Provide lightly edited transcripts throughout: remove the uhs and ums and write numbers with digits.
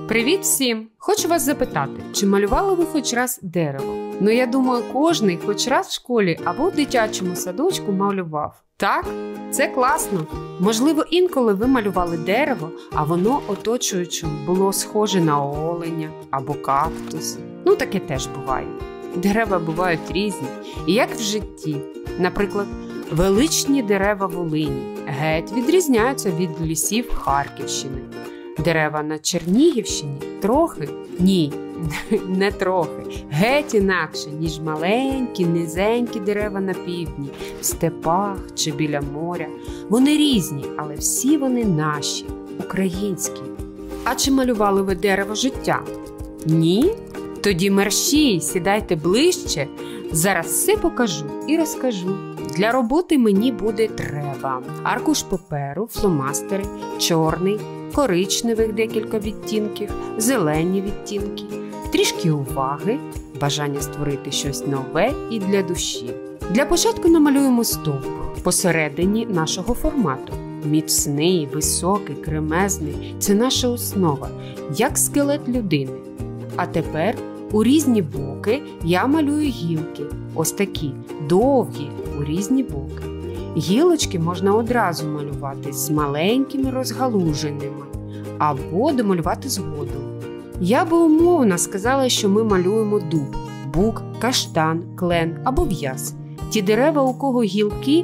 Привіт всім! Хочу вас запитати, чи малювали ви хоч раз дерево? Я думаю, кожний хоч раз в школі або в дитячому садочку малював. Так? Це класно! Можливо, інколи ви малювали дерево, а воно оточуючим було схоже на оленя або кактус. Таке теж буває. Дерева бувають різні, і як в житті. Наприклад, величні дерева Волині геть відрізняються від лісів Харківщини. Дерева на Чернігівщині трохи, ні, не трохи, геть інакше, ніж маленькі, низенькі дерева на півдні, в степах чи біля моря. Вони різні, але всі вони наші, українські. А чи малювали ви дерево життя? Ні? Тоді мерщій, сідайте ближче, зараз все покажу і розкажу. Для роботи мені буде треба аркуш паперу, фломастери, чорний, коричневих декілька відтінків, зелені відтінки, трішки уваги, бажання створити щось нове і для душі. Для початку намалюємо стовбур посередині нашого формату. Міцний, високий, кремезний – це наша основа, як скелет людини. А тепер у різні боки я малюю гілки, ось такі, довгі, у різні боки. Гілочки можна одразу малювати з маленькими розгалуженнями або домалювати згодом. Я би умовно сказала, що ми малюємо дуб, бук, каштан, клен або в'яз. Ті дерева, у кого гілки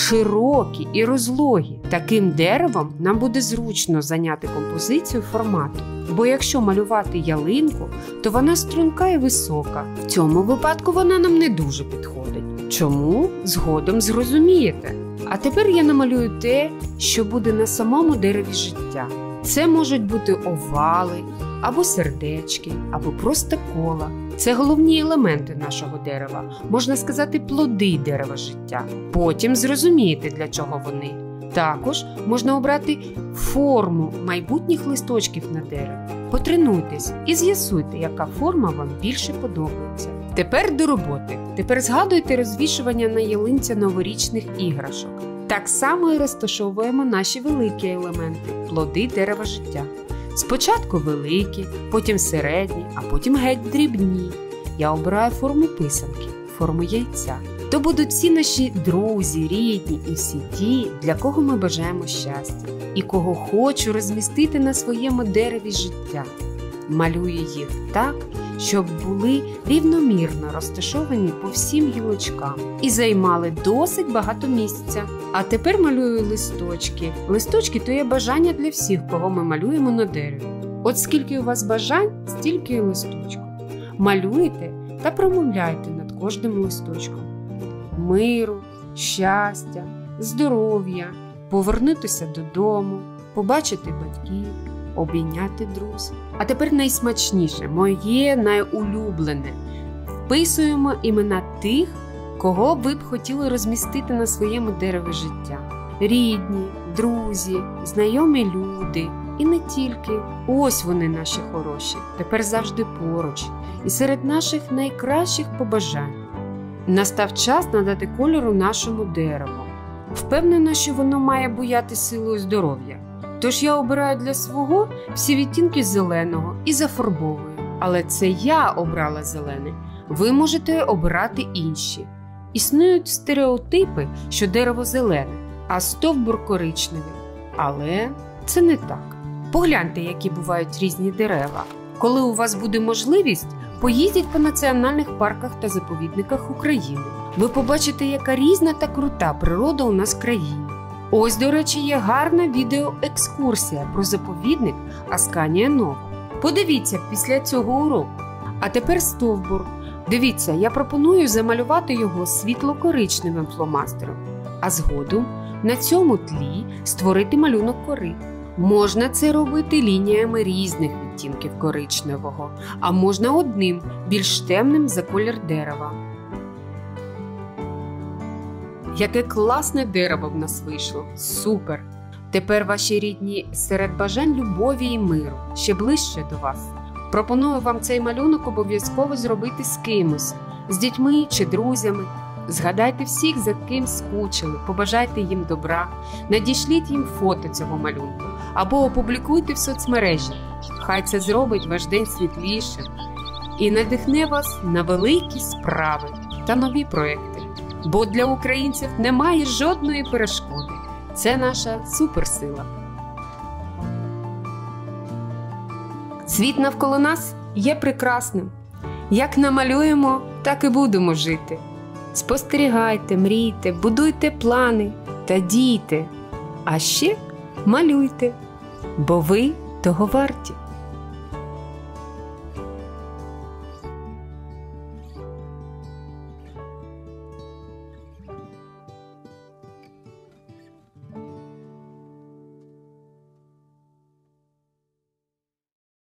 широкі і розлогі. Таким деревом нам буде зручно зайняти композицію формату. Бо якщо малювати ялинку, то вона струнка і висока. В цьому випадку вона нам не дуже підходить. Чому? Згодом зрозумієте. А тепер я намалюю те, що буде на самому дереві життя. Це можуть бути овали, або сердечки, або просто кола. Це головні елементи нашого дерева, можна сказати, плоди дерева життя. Потім зрозумієте, для чого вони. Також можна обрати форму майбутніх листочків на дереві. Потренуйтесь і з'ясуйте, яка форма вам більше подобається. Тепер до роботи. Тепер згадуйте розвішування на ялинці новорічних іграшок. Так само і розташовуємо наші великі елементи – плоди дерева життя. Спочатку великі, потім середні, а потім геть дрібні. Я обираю форму писанки, форму яйця. То будуть всі наші друзі, рідні і всі ті, для кого ми бажаємо щастя і кого хочу розмістити на своєму дереві життя. Малюю їх так, щоб були рівномірно розташовані по всім гілочкам і займали досить багато місця. А тепер малюю листочки. Листочки – то є бажання для всіх, кого ми малюємо на дереві. От скільки у вас бажань, стільки і листочку. Малюйте та промовляйте над кожним листочком. Миру, щастя, здоров'я, повернутися додому, побачити батьків, обійняти друзів. А тепер найсмачніше, моє найулюблене. Вписуємо імена тих, кого ви б хотіли розмістити на своєму дереві життя. Рідні, друзі, знайомі люди. І не тільки. Ось вони наші хороші, тепер завжди поруч. І серед наших найкращих побажань. Настав час надати кольору нашому дереву. Впевнена, що воно має буяти силою здоров'я. Тож я обираю для свого всі відтінки зеленого і зафарбовую. Але це я обрала зелене. Ви можете обирати інші. Існують стереотипи, що дерево зелене, а стовбур коричневий. Але це не так. Погляньте, які бувають різні дерева. Коли у вас буде можливість, поїздіть по національних парках та заповідниках України. Ви побачите, яка різна та крута природа у нас в країні. Ось, до речі, є гарна відеоекскурсія про заповідник Асканія Нова. Подивіться після цього уроку. А тепер стовбур. Дивіться, я пропоную замалювати його світло-коричневим фломастером, а згодом на цьому тлі створити малюнок кори. Можна це робити лініями різних відтінків коричневого, а можна одним, більш темним за колір дерева. Яке класне дерево в нас вийшло! Супер! Тепер ваші рідні серед бажань любові і миру, ще ближче до вас. Пропоную вам цей малюнок обов'язково зробити з кимось, з дітьми чи друзями. Згадайте всіх, за ким скучили, побажайте їм добра, надішліть їм фото цього малюнку або опублікуйте в соцмережі. Хай це зробить ваш день світлішим і надихне вас на великі справи та нові проекти. Бо для українців немає жодної перешкоди. Це наша суперсила. Світ навколо нас є прекрасним. Як намалюємо, так і будемо жити. Спостерігайте, мрійте, будуйте плани та дійте. А ще малюйте, бо ви того варті.